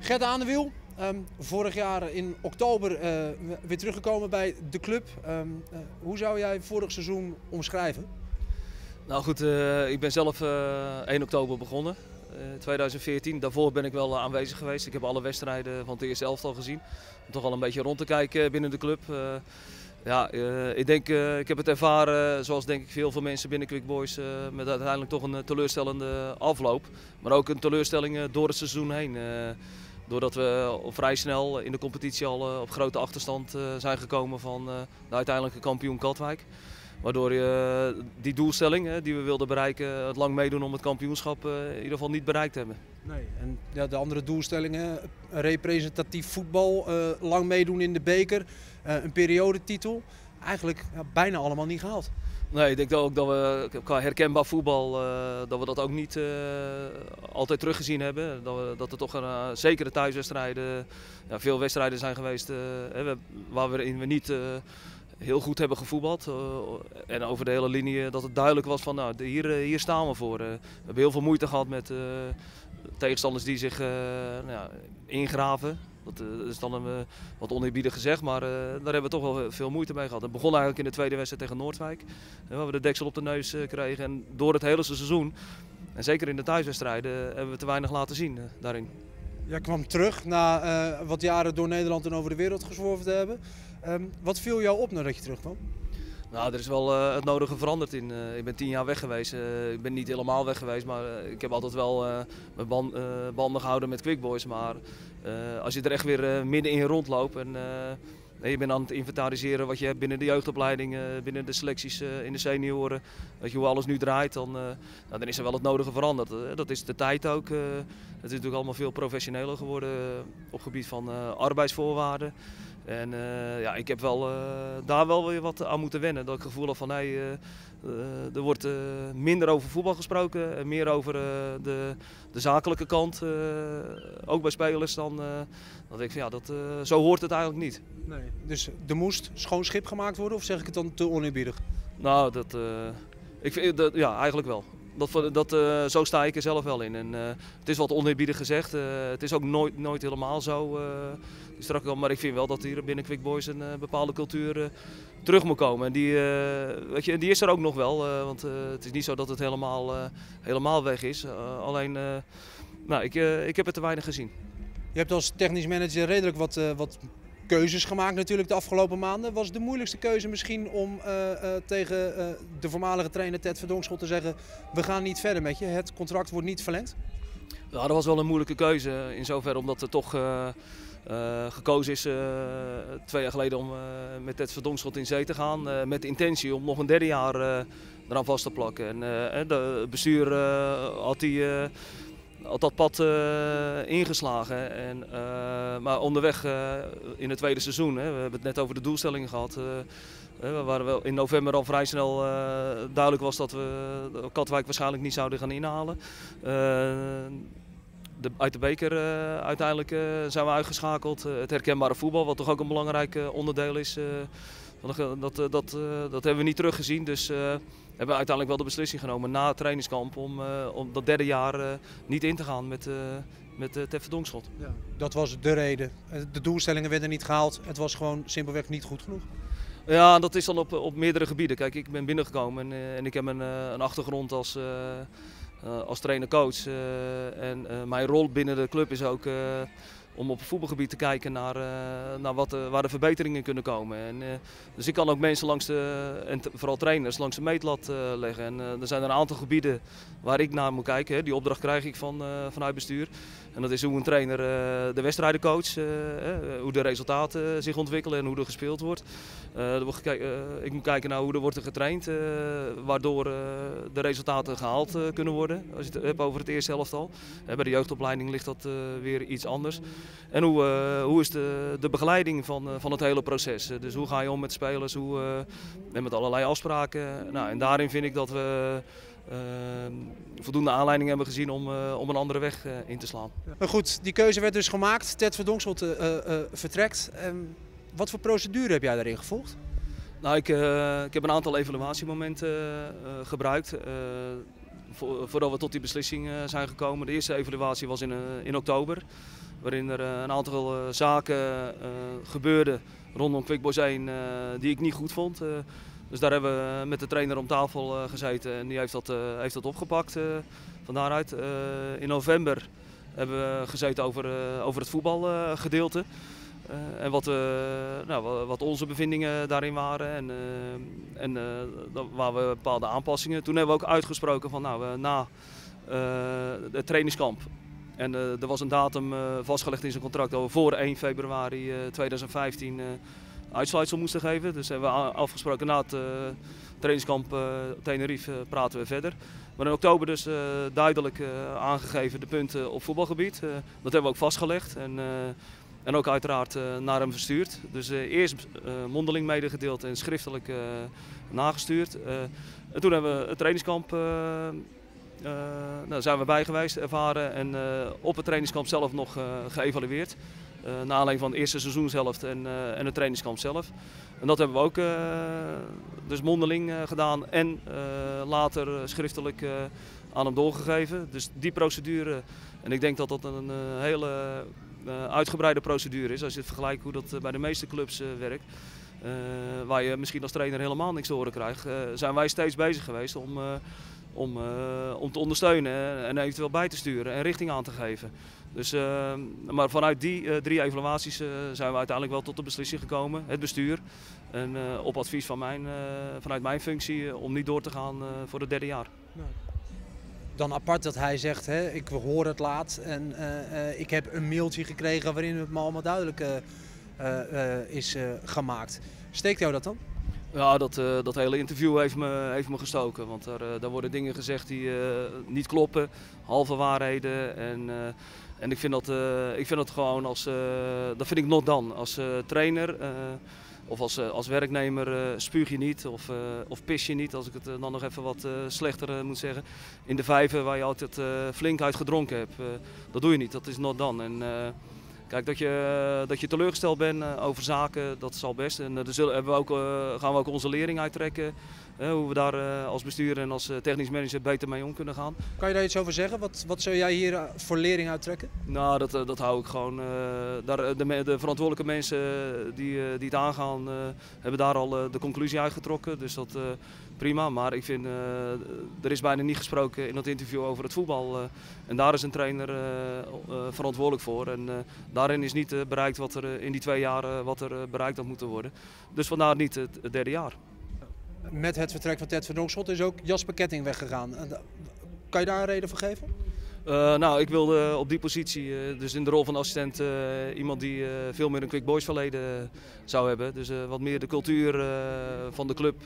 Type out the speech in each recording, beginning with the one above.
Gert aan de Wiel, vorig jaar in oktober weer teruggekomen bij de club. Hoe zou jij vorig seizoen omschrijven? Nou goed, ik ben zelf 1 oktober begonnen, 2014. Daarvoor ben ik wel aanwezig geweest. Ik heb alle wedstrijden van het eerste elftal gezien. Om toch al een beetje rond te kijken binnen de club. Ik denk, ik heb het ervaren, zoals denk ik veel mensen binnen Quick Boys, met uiteindelijk toch een teleurstellende afloop. Maar ook een teleurstelling door het seizoen heen. Doordat we vrij snel in de competitie al op grote achterstand zijn gekomen van de uiteindelijke kampioen Katwijk. Waardoor je die doelstelling die we wilden bereiken, het lang meedoen om het kampioenschap, in ieder geval niet bereikt hebben. Nee, en ja, de andere doelstellingen, representatief voetbal, lang meedoen in de beker, een periodetitel, eigenlijk bijna allemaal niet gehaald. Nee, ik denk ook dat we qua herkenbaar voetbal dat we dat ook niet altijd teruggezien hebben. Dat er toch zeker de thuiswedstrijden, veel wedstrijden zijn geweest waarin we niet heel goed hebben gevoetbald. En over de hele linie dat het duidelijk was van nou, hier staan we voor. We hebben heel veel moeite gehad met tegenstanders die zich ingraven. Dat is dan wat oneerbiedig gezegd, maar daar hebben we toch wel veel moeite mee gehad. Het begon eigenlijk in de tweede wedstrijd tegen Noordwijk, waar we de deksel op de neus kregen. En door het hele seizoen, en zeker in de thuiswedstrijden, hebben we te weinig laten zien daarin. Jij kwam terug na wat jaren door Nederland en over de wereld gezworven te hebben. Wat viel jou op nadat je terugkwam? Nou, er is wel het nodige veranderd in. Ik ben 10 jaar weg geweest. Ik ben niet helemaal weg geweest, maar ik heb altijd wel mijn banden gehouden met Quick Boys. Maar als je er echt weer middenin rondloopt en je bent aan het inventariseren wat je hebt binnen de jeugdopleiding, binnen de selecties in de senioren, weet je hoe alles nu draait, dan is er wel het nodige veranderd. Dat is de tijd ook. Het is natuurlijk allemaal veel professioneler geworden op gebied van arbeidsvoorwaarden. En ik heb daar wel weer wat aan moeten wennen. Dat ik het gevoel heb van er wordt minder over voetbal gesproken en meer over de zakelijke kant. Ook bij spelers dan denk ik van zo hoort het eigenlijk niet. Nee. Dus er moest schoon schip gemaakt worden, of zeg ik het dan te oneerbiedig? Nou, ik vind eigenlijk wel. Zo sta ik er zelf wel in. En, het is wat oneerbiedig gezegd. Het is ook nooit helemaal zo. Maar ik vind wel dat hier binnen Quick Boys een bepaalde cultuur terug moet komen. En die is er ook nog wel. Want het is niet zo dat het helemaal weg is. Alleen, ik heb het te weinig gezien. Je hebt als technisch manager redelijk wat keuzes gemaakt natuurlijk de afgelopen maanden. Was de moeilijkste keuze misschien om tegen de voormalige trainer Ted Verdonkschot te zeggen: we gaan niet verder met je, het contract wordt niet verlengd? Ja, dat was wel een moeilijke keuze in zoverre omdat er toch gekozen is 2 jaar geleden om met Ted Verdonkschot in zee te gaan. Met de intentie om nog een 3e jaar eraan vast te plakken. En het bestuur had dat pad ingeslagen. Maar onderweg in het tweede seizoen, we hebben het net over de doelstellingen gehad. Waar we in november al vrij snel duidelijk was dat we Katwijk waarschijnlijk niet zouden gaan inhalen. Uit de beker uiteindelijk zijn we uitgeschakeld. Het herkenbare voetbal, wat toch ook een belangrijk onderdeel is. Dat hebben we niet teruggezien. Dus hebben we uiteindelijk wel de beslissing genomen na het trainingskamp om dat 3e jaar niet in te gaan met Ted Verdonkschot. Ja, dat was de reden. De doelstellingen werden niet gehaald. Het was gewoon simpelweg niet goed genoeg. Ja, dat is dan op meerdere gebieden. Kijk, ik ben binnengekomen en ik heb een achtergrond als trainer-coach. Mijn rol binnen de club is ook om op het voetbalgebied te kijken naar waar de verbeteringen kunnen komen. Dus ik kan ook mensen en vooral trainers langs de meetlat leggen. En er zijn een aantal gebieden waar ik naar moet kijken. Die opdracht krijg ik vanuit bestuur. En dat is hoe een trainer de wedstrijden coacht, hoe de resultaten zich ontwikkelen en hoe er gespeeld wordt. Ik moet kijken naar hoe er wordt getraind, waardoor de resultaten gehaald kunnen worden. Als je het hebt over het eerste elftal. Bij de jeugdopleiding ligt dat weer iets anders. En hoe is de begeleiding van het hele proces? Dus hoe ga je om met spelers, en met allerlei afspraken. Nou, en daarin vind ik dat we voldoende aanleiding hebben gezien om een andere weg in te slaan. Maar goed, die keuze werd dus gemaakt. Ted Verdonkschot vertrekt. Wat voor procedure heb jij daarin gevolgd? Nou, ik heb een aantal evaluatiemomenten gebruikt voordat we tot die beslissing zijn gekomen. De eerste evaluatie was in oktober. waarin er een aantal zaken gebeurden rondom Quick Boys 1 die ik niet goed vond. Dus daar hebben we met de trainer om tafel gezeten en die heeft dat opgepakt. Van daaruit in november hebben we gezeten over het voetbalgedeelte. En wat onze bevindingen daarin waren en waar we bepaalde aanpassingen. Toen hebben we ook uitgesproken van na het trainingskamp. En er was een datum vastgelegd in zijn contract dat we voor 1 februari 2015 uitsluitsel moesten geven. Dus hebben we afgesproken na het trainingskamp Tenerife praten we verder. Maar in oktober dus duidelijk aangegeven de punten op voetbalgebied. Dat hebben we ook vastgelegd en ook uiteraard naar hem verstuurd. Dus eerst mondeling medegedeeld en schriftelijk nagestuurd. En toen hebben we het trainingskamp zijn we bij geweest, ervaren en op het trainingskamp zelf nog geëvalueerd. Naar aanleiding van de eerste seizoenshelft en het trainingskamp zelf. En dat hebben we ook dus mondeling gedaan en later schriftelijk aan hem doorgegeven. Dus die procedure, en ik denk dat dat een hele uitgebreide procedure is als je het vergelijkt hoe dat bij de meeste clubs werkt. Waar je misschien als trainer helemaal niks te horen krijgt, zijn wij steeds bezig geweest om te ondersteunen en eventueel bij te sturen en richting aan te geven. Dus, maar vanuit die 3 evaluaties zijn we uiteindelijk wel tot de beslissing gekomen, het bestuur. En op advies van vanuit mijn functie om niet door te gaan voor het 3e jaar. Dan apart dat hij zegt, hè, ik hoor het laat en ik heb een mailtje gekregen waarin het me allemaal duidelijk is gemaakt. Steekt jou dat dan? Ja, dat hele interview heeft me gestoken, want daar worden dingen gezegd die niet kloppen, halve waarheden. En ik vind dat gewoon dat vind ik not done. Als trainer of als werknemer spuug je niet of pis je niet, als ik het dan nog even wat slechter moet zeggen. In de vijver waar je altijd flink uit gedronken hebt, dat doe je niet, dat is not done. En, kijk, dat je teleurgesteld bent over zaken, dat is al best. En daar gaan we ook onze lering uittrekken. Hoe we daar als bestuur en als technisch manager beter mee om kunnen gaan. Kan je daar iets over zeggen? Wat zou jij hier voor lering uittrekken? Nou, dat hou ik gewoon. De verantwoordelijke mensen die het aangaan, hebben daar al de conclusie uitgetrokken. Dus dat prima. Maar ik vind, er is bijna niet gesproken in dat interview over het voetbal. En daar is een trainer verantwoordelijk voor. En daarin is niet bereikt wat er in die 2 jaar bereikt had moeten worden. Dus vandaar niet het 3e jaar. Met het vertrek van Ted Verdonschot is ook Jasper Ketting weggegaan. Kan je daar een reden voor geven? Nou, ik wilde op die positie, dus in de rol van assistent, iemand die veel meer een Quick Boys verleden zou hebben. Dus wat meer de cultuur van de club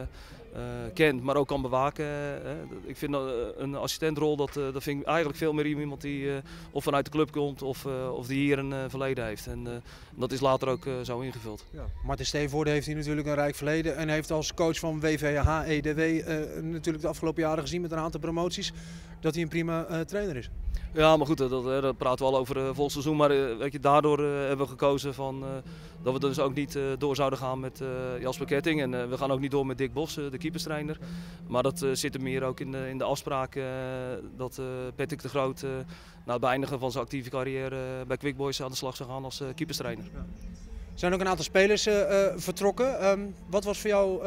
kent, maar ook kan bewaken. Ik vind een assistentrol, dat vind ik eigenlijk veel meer iemand die of vanuit de club komt of die hier een verleden heeft. En dat is later ook zo ingevuld. Ja. Martin Steenvoorde heeft hier natuurlijk een rijk verleden en heeft als coach van WVH-EDW natuurlijk de afgelopen jaren gezien met een aantal promoties dat hij een prima trainer is. Ja, maar goed, dat praten we al over vol seizoen. Maar weet je, daardoor hebben we gekozen dat we dus ook niet door zouden gaan met Jasper Ketting. En we gaan ook niet door met Dick Bos, de keeperstrainer. Maar dat zit er meer ook in de afspraak dat Patrick de Groot na het beëindigen van zijn actieve carrière bij Quick Boys aan de slag zou gaan als keeperstrainer. Ja. Er zijn ook een aantal spelers vertrokken. Wat was voor jou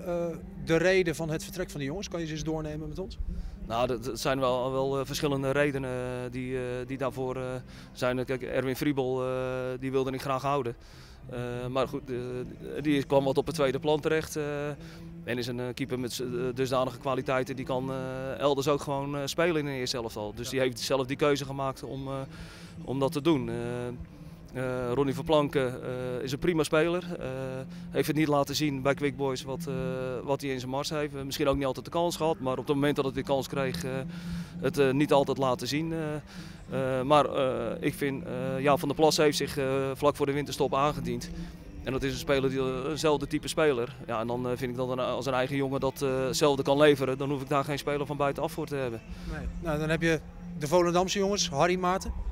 de reden van het vertrek van de jongens? Kan je ze eens doornemen met ons? Nou, dat zijn wel verschillende redenen die daarvoor zijn. Kijk, Erwin Friebel die wilde ik graag houden. Maar goed, die kwam wat op het tweede plan terecht. En is een keeper met dusdanige kwaliteiten, die kan elders ook gewoon spelen in de eerste elftal. Dus die heeft zelf die keuze gemaakt om dat te doen. Ronnie Verplanken is een prima speler. Heeft het niet laten zien bij Quick Boys wat hij in zijn mars heeft. Misschien ook niet altijd de kans gehad, maar op het moment dat hij de kans kreeg, het niet altijd laten zien. Maar ik vind, Jaap van der Plas heeft zich vlak voor de winterstop aangediend. En dat is een speler, eenzelfde type speler. Ja, en dan vind ik dat als een eigen jongen datzelfde kan leveren, dan hoef ik daar geen speler van buitenaf voor te hebben. Nee. Nou, dan heb je de Volendamse jongens, Harry, Maarten.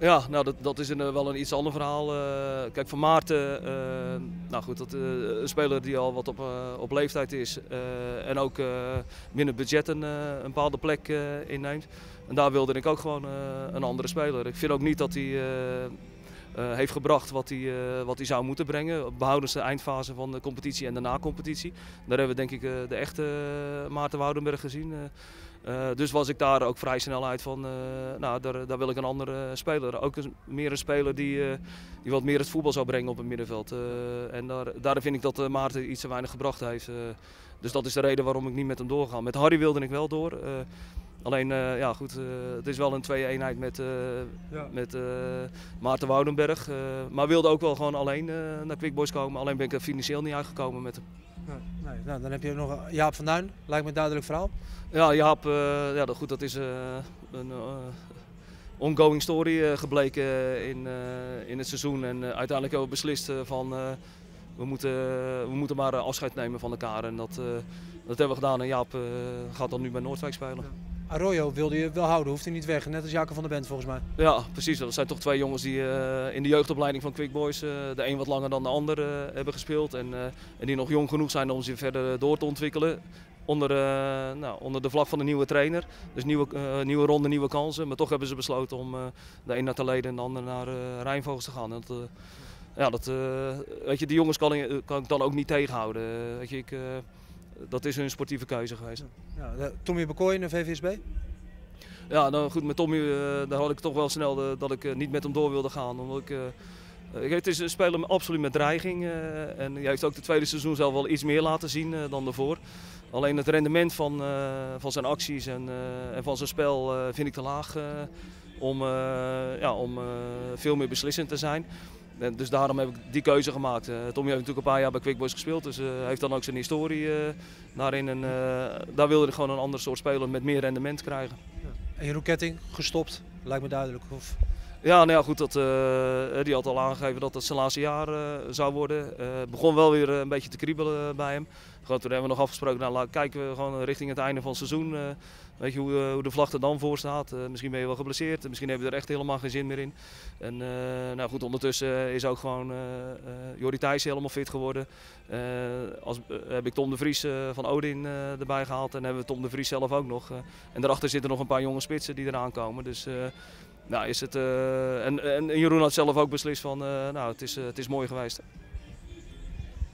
Ja, nou dat is wel een iets ander verhaal. Kijk, Van Maarten, nou goed, een speler die al wat op leeftijd is en ook binnen budget een bepaalde plek inneemt. En daar wilde ik ook gewoon een andere speler. Ik vind ook niet dat hij heeft gebracht wat hij zou moeten brengen. Behoudens de eindfase van de competitie en de na-competitie. Daar hebben we denk ik de echte Maarten Woudenberg gezien. Dus was ik daar ook vrij snel uit van, nou, daar wil ik een andere speler. Ook meer een speler die wat meer het voetbal zou brengen op het middenveld. En daar vind ik dat Maarten iets te weinig gebracht heeft. Dus dat is de reden waarom ik niet met hem doorga. Met Harry wilde ik wel door. Alleen, ja goed, het is wel een twee-eenheid met Maarten Woudenberg. Maar wilde ook wel gewoon alleen naar Quick Boys komen. Alleen ben ik er financieel niet uitgekomen met hem. Nee, nou, dan heb je nog Jaap van Duin, lijkt me een duidelijk verhaal. Ja, Jaap, ja, goed, dat is een ongoing story gebleken in het seizoen. En uiteindelijk hebben we beslist van we moeten maar afscheid nemen van elkaar. En dat hebben we gedaan en Jaap gaat dan nu bij Noordwijk spelen. Ja. Arroyo wilde je wel houden, hoeft hij niet weg, net als Jacob van der Bent volgens mij. Ja, precies. Dat zijn toch twee jongens die in de jeugdopleiding van Quick Boys de een wat langer dan de ander hebben gespeeld. En die nog jong genoeg zijn om zich verder door te ontwikkelen. Onder de vlag van de nieuwe trainer. Dus nieuwe ronde, nieuwe kansen. Maar toch hebben ze besloten om de een naar te Leden en de ander naar Rijnvogels te gaan. Weet je, die jongens kan ik dan ook niet tegenhouden. Weet je, dat is hun sportieve keuze geweest. Ja, Tommy Bekoy naar VVSB? Ja, nou goed, met Tommy daar had ik toch wel snel dat ik niet met hem door wilde gaan. Omdat het is een speler absoluut met dreiging. En hij heeft ook de tweede seizoen zelf wel iets meer laten zien dan daarvoor. Alleen het rendement van zijn acties en van zijn spel vind ik te laag om veel meer beslissend te zijn. En dus daarom heb ik die keuze gemaakt. Tommy heeft natuurlijk een paar jaar bij Quick Boys gespeeld, dus hij heeft dan ook zijn historie daarin. En daar wilde ik gewoon een ander soort speler met meer rendement krijgen. Ja. En Jeroen Ketting gestopt, lijkt me duidelijk. Of... Ja, nou ja, goed, die had al aangegeven dat het zijn laatste jaar zou worden. Het begon wel weer een beetje te kriebelen bij hem. Gewoon, toen hebben we nog afgesproken, nou, kijken we gewoon richting het einde van het seizoen. Weet je hoe de vlag er dan voor staat. Misschien ben je wel geblesseerd, misschien heb je er echt helemaal geen zin meer in. En nou goed, ondertussen is ook gewoon Jordi Thijs helemaal fit geworden. Heb ik Tom de Vries van Odin erbij gehaald en hebben we Tom de Vries zelf ook nog. En daarachter zitten nog een paar jonge spitsen die eraan komen. Dus, nou, en Jeroen had zelf ook beslist van, nou, het is mooi geweest.